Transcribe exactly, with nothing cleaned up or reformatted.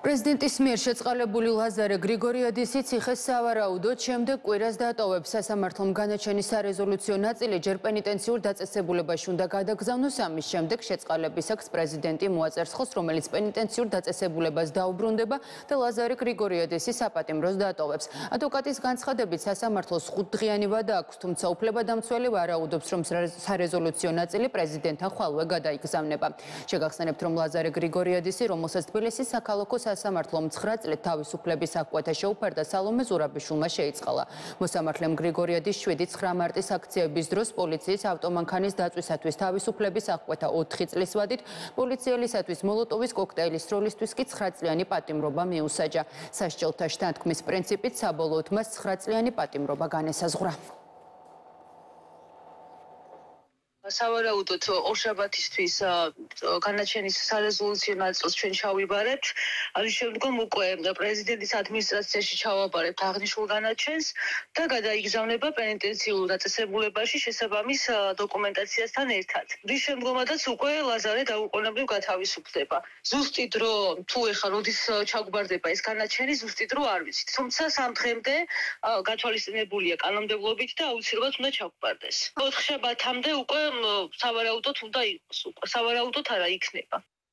პრეზიდენტის მიერ შეწყალებული ლაზარე გრიგორიადისი ციხეს სავარაუდოდ შემდეგ კვირას დატოვებს. სასამართლომ განაჩენის სარეზოლუციო ნაწილი ჯერ პენიტენციურ დაწესებულებაში უნდა გადაგზავნოს. ამის შემდეგ შეწყალების აქს პრეზიდენტი მოაწერს ხოლს, რომელიც პენიტენციურ დაწესებულებას დაუბრუნდება და ლაზარე გრიგორიადისი საპატიმროს დატოვებს. ადვოკატის განცხადებით სასამართლოს ხუთდღიანი ვადა აქვს, თუმცა უფლებადამცველი ვარაუდობს, რომ სარეზოლუციო ნაწილი პრეზიდენტთან ხვალვე გადაიგზავნება. შეგახსენებთ, რომ ლაზარე გრიგორიადისი, რომელსაც თბილისის საქალაქო სასამართლომ ცხრა წლით თავისუფლების აღკვეთა შეუფერდა, სალომე ზურაბიშვილმა შეიწყალა. მოსამართლემ გრიგორიადის შვიდი ცხრა მარტის აქციების დროს პოლიციის ავტომანქანის დაწვისათვის თავისუფლების აღკვეთა ოთხი წლის ვადით, პოლიციელისათვის მოლოტოვის კოქტეილის როლისთვის კი ცხრა წლიანი პატიმრობა მიუსაჯა. სასჯელთა შთანთქმის პრინციპით საბოლოოდ მას ცხრა წლიანი პატიმრობა განესაზღვრა. სავარაუდოდ ორშაბათისთვის განაჩენის სარეზოლუციო ნაწილს ჩვენ ჩავიბარებთ. ამის შემდგომ უკვე პრეზიდენტის ადმინისტრაციაში ჩავაბარებთ აღნიშნულ განაჩენს და გადაიგზავნება პენიტენციურ დაწესებულებაში შესაბამის დოკუმენტაციასთან ერთად. რის შემდგომადაც უკვე ლაზარე დაუყოვნებლივ გათავისუფლდება. ზუსტი დრო თუ ეხლა როდის ჩაგვბარდება ეს განაჩენი, ზუსტი დრო არ ვიცით. თუმცა სამ დღემდე გათვალისწინებულია კანონმდებლობით და აუცილებლად უნდა ჩაგვბარდეს. ოთხშაბათამდე უკვე სავარაუდოდ უნდა იყოს უკვე. სავარაუდოდ არა იქნება.